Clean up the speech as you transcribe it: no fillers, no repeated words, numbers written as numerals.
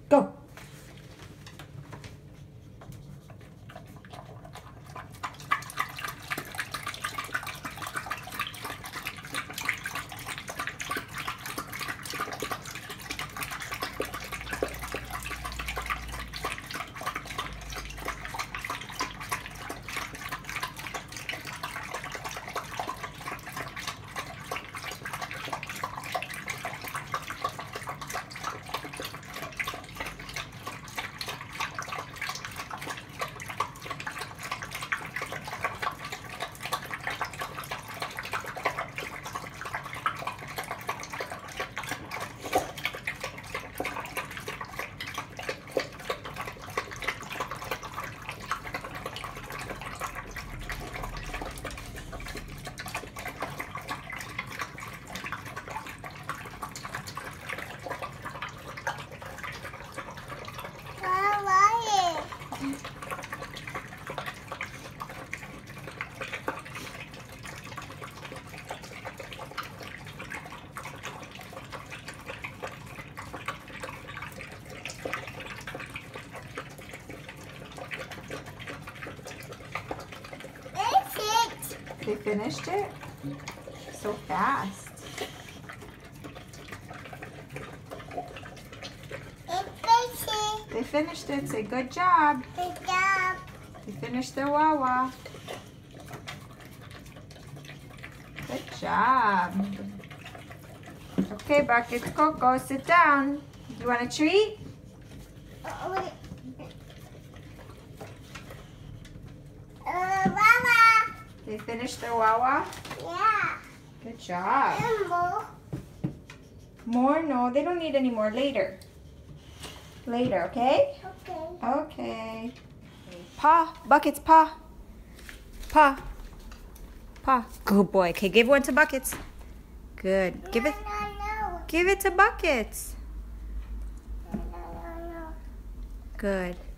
Go. They finished it? So fast. They finished it. Say good job. Good job. They finished their Wawa. Good job. Okay, Buckets, Coco, sit down. You want a treat? Mama. They finished their Wawa? Yeah. Good job. And more. More? No, they don't need any more later. Later, okay? Okay. Okay. Paw. Buckets, paw. Paw. Paw. Good boy. Okay, give one to Buckets. Good. Give it. No. Give it to Buckets. No. Good.